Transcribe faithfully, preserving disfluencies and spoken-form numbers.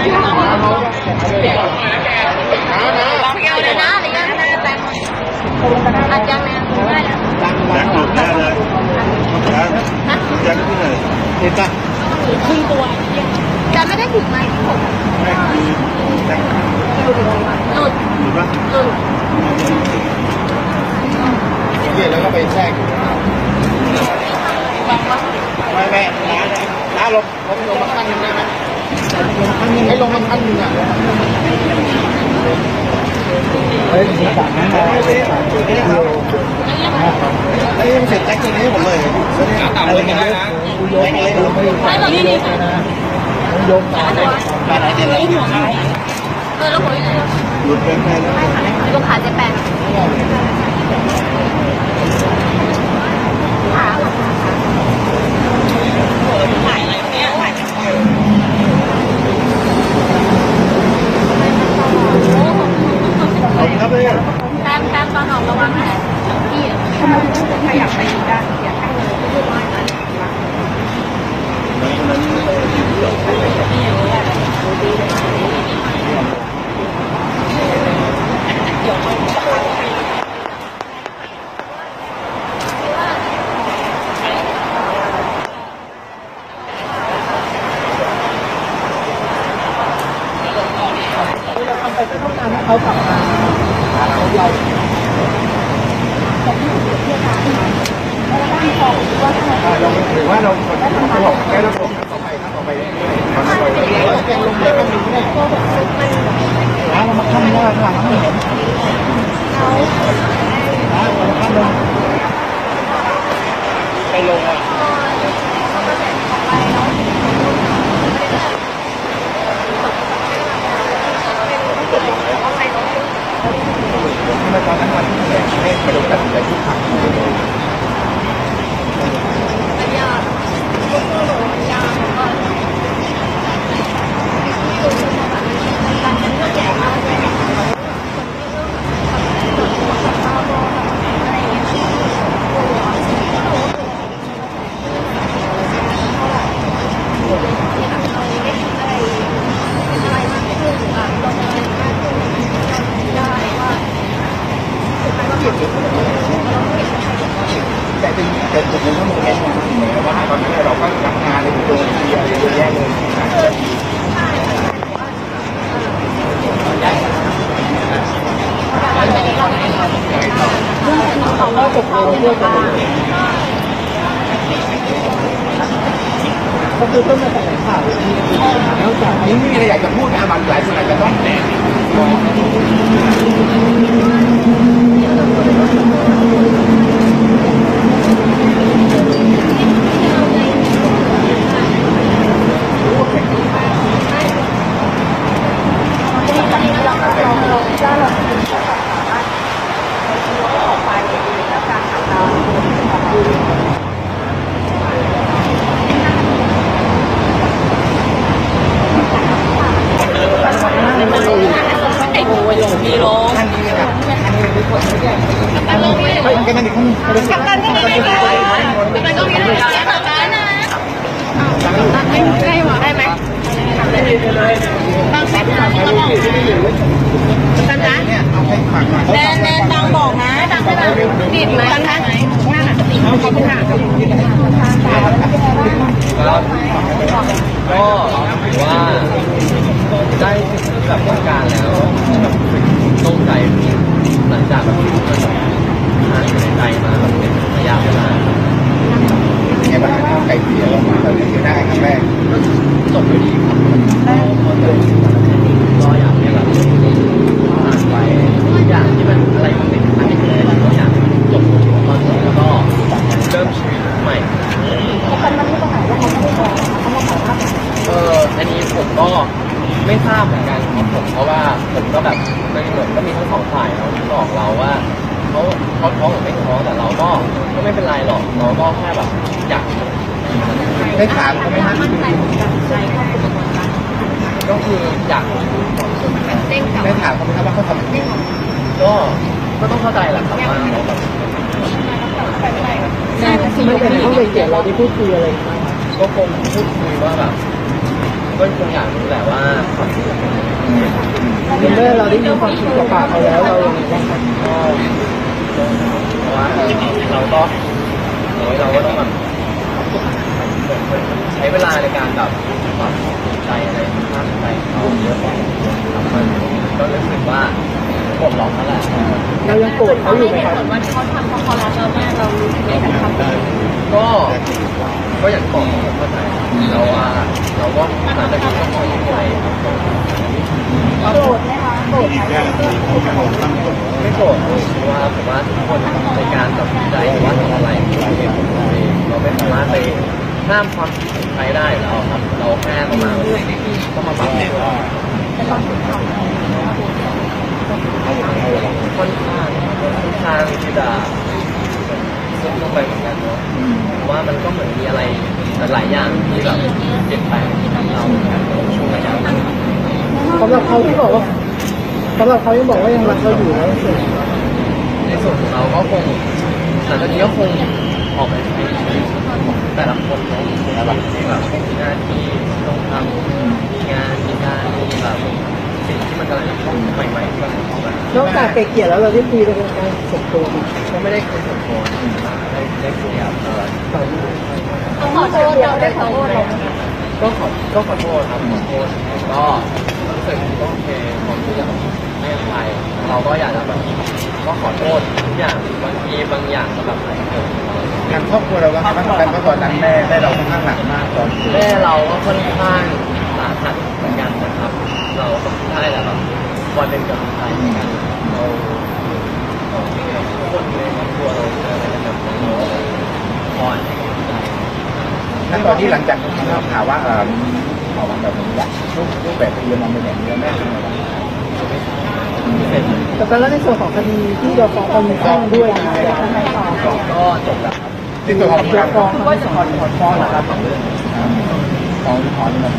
เกี่ยวเลยนะหรือยังอัดยังนะได้แล้วยังหลุดแน่เลยยังที่ไหนเห็นปะครึ่งตัวจะไม่ได้ถึงไหมที่ผมไม่คือยังหลุดหลุดหลุดปะหลุดเกี่ยวแล้วก็ไปแทรกไม่ไม่น้าน้าลงลงลงมาขั้นนึงได้ไหมให้ลงมาขั้นนึงอ่ะเฮ้ยมีสามนะไอ้ยังเสร็จแจ็คตัวนี้ผมเลยต่ำเลยนะไม่เลยไม่เลยนี่นี่โยมต่อเลยแบบไหนเดี๋ยวเราเออแล้วผมหลุดเป็นไงลงขาเจ็บแปดขาถ่ายอะไรเนี่ยถ่ายขอบคุณครับพี่แต้มแต้มตอนออกระวังแผลพี่ถ้าอยากไปอีกด้านอยากให้เลยพูดน้อยหน่อยไปก็ต้องการให้เขากลับมาเราเราเราถือว่าเราเราบอกแค่เราส่งต่อไปต่อไปต่อไปเราแกงลงเลยก็มีเนี่ยร้านเรามาขั้นยากหลังไม่เห็นร้านเรามาขั้นลงไปลงอ่ะไม่ตอนนั้นวันที่แรกไม่ไปลงตัดสินใจทุกครั้งยากยากแต่จริงแต่จุดหนึ่งก็มองเห็นเหมือนว่าตอนนี้เราก็รับงานในโดนเสียเยอะแยะเลยเขาก็จบเร็วเพื่อจะก็คือต้องมาแถลงข่าวแล้วจากนี้ไม่มีอะไรอยากจะพูดนะบางหลายคนอาจจะต้องแตกไอ้โวยลงมีลงท่านนี้นะครับท่านนี้เป็นคนไปกันนั่นอีกคนกัปตันที่นี่เลยกัปตันก็มีเลยกัปตันนะกัปตันให้ได้หรอได้ไหมบางแสนทางก็บอกกัปตันนะแนนแนนบางบอกนะบางใช่ไหมติดไหมกัปตันไหมงานอ่ะติดขอบคุณค่ะก็ถือว่าได้กับต้องการแล้วโล่งใจหลังจากแบบมันหายอยู่ในใจมาแบบเป็นระยะเวลาเนี่ยบ้านไก่เกลี่ยเรามาเราจะได้ครั้งแรกจบด้วยดีครับก็อยากให้แบบผ่านไปอย่างที่มันอะไรมันเป็นครั้งที่แล้วก็อยากจบตอนนี้แล้วก็เริ่มชีวิตใหม่เอออันนี้ผมก็ไม่ทราบเหมือนกันครับผมเพราะว่าผมก็แบบมันเหมือนก็มีทั้งสองฝ่ายเราที่บอกเราว่าเขาเขาท้องหรือไม่ท้องแต่เราก็ก็ไม่เป็นไรหรอกเราก็แค่แบบอยากได้ถามเขาไหมฮะก็คืออยากได้ถามเขาไหมครับว่าเขาทำยังไงก็ก็ต้องเข้าใจแหละครับว่าเขาแบบไม่เป็นเขาเลยเกี่ยวเราที่พูดคุยอะไรก็คงพูดคุยว่าแบบก็คงอยากรู้แหละว่าความคิดเป็นยังไงเมื่อเราได้ยินความคิดจากปากเขาแล้วเรายังไงบ้างครับก็เพราะว่าเราก็โอ้ยเราก็ต้องแบบเหมือนเหมือนใช้เวลาในการแบบปรับใจอะไรภาพใจเขาเยอะกว่ามันก็รู้สึกว่าปลดล็อกแล้วแหละเรายังโกรธเขาอยู่ไหมครับวันที่เขาทำเพราะเขารักเรามากเรารู้สึกในการทำก็ก็อย่างที่บอกผมเข้าใจเราว่าเราก็หลังจากนี้ก็คงไม่ไหวครับโกรธไหมคะโกรธไหมไม่โกรธเพราะว่าผมว่าทุกคนในการตัดสินใจหรือว่าทำอะไรเราเองเราไม่สามารถไปห้ามความคิดของใครได้แล้วครับเราแค่ต้องมาต้องมาปรับตัวค่อนข้างค่อนข้างที่จะซุกลงไปเหมือนกันเนาะว่ามันก็เหมือนมีอะไรหลายอย่างที่แบบเปลี่ยนแปลงเราช่วงระยะเวลาสำหรับเขาที่บอกว่าสำหรับเขายังบอกว่ายังรักเราอยู่แล้วสิในส่วนของเราก็คงหลังจากนี้ก็คงออกไปใช้ชีวิตของแต่ละคนในแบบที่แบบมีหน้าที่ต้องทำมีงานมีการมีแบบสิ่งที่มันกำลังใหม่ๆที่กำลังเข้ามานอกจากไกลเกลี่ยแล้วเราได้คุยกันเป็นการส่วนตัวไหมก็ไม่ได้คุยกับคนได้ได้คุยกับเออเขาขอโทษเราได้ขอโทษเราก็ขอก็ขอโทษครับขอโทษก็รู้สึกก็โอเคผมที่จะไม่อภัยเราก็อยากจะแบบก็ขอโทษทุกอย่างบางทีบางอย่างก็แบบอะไรเกิดงานครอบครัวเราว่าไงบ้างกันเพราะตอนนั้นแม่แม่เราค่อนข้างหนักมากตอนแม่เราก็ค่อนข้างสาหัสเหมือนกันนะครับ เราก็ได้แต่แบบคอยเป็นกำลังใจเหมือนกันเราทุกคนในครอบครัวเราเจออะไรกันแบบนี้เราก็คอยให้กำลังใจนั้นตอนที่หลังจากที่เราข่าวว่าเออมีข่าวแบบนี้แล้วรูปรูปแบบเรียนมาเป็นอย่างนี้แล้วแม่เป็นไงบ้างเป็นแต่แล้วในส่วนของคดีที่เราฟ้องเขามีฟ้องด้วยนะทำไมต่อก็จบแล้วที่ตัวของยการกฟ้องเขาจะถอนถอนฟ้องเหรอครับของถอน